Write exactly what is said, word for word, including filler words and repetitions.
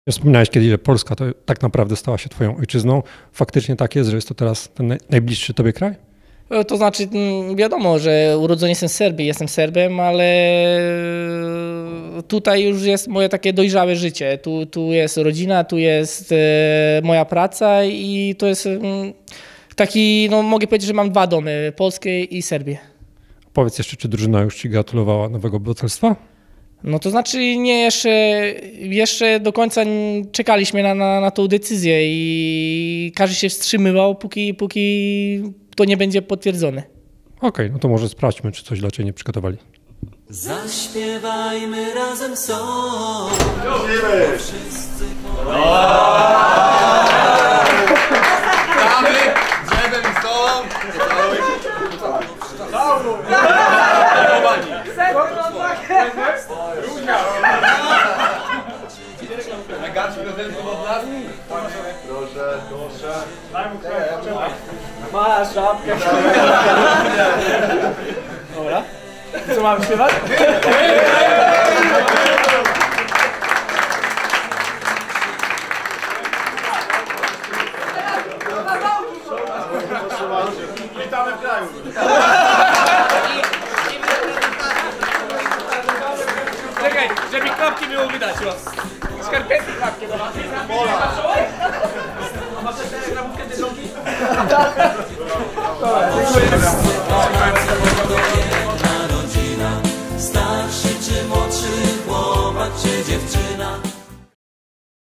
Wspominałeś kiedyś, że Polska to tak naprawdę stała się twoją ojczyzną. Faktycznie tak jest, że jest to teraz ten najbliższy tobie kraj? To znaczy, wiadomo, że urodzony jestem w Serbii, jestem Serbem, ale tutaj już jest moje takie dojrzałe życie. Tu, tu jest rodzina, tu jest moja praca i to jest taki, no mogę powiedzieć, że mam dwa domy, Polskę i Serbię. Powiedz jeszcze, czy drużyna już ci gratulowała nowego obywatelstwa? No to znaczy nie, jeszcze, jeszcze do końca czekaliśmy na, na, na tą decyzję i każdy się wstrzymywał, póki, póki to nie będzie potwierdzone. Okej, okay, no to może sprawdźmy, czy coś dla ciebie nie przygotowali. Zaśpiewajmy razem song. Lubimy! Wszyscy Damy drzewem i stolą. Całuj! Gaci prezentu od nas? Proszę, proszę. Daj mu kręg. Masz szapkę. Dobra. Co mam śpiewać? Witamy w kraju. Czekaj, żeby klapki było widać. Skarpetki klapki. A masz jeszcze na bukiety drogi? Dobra, dziękuję.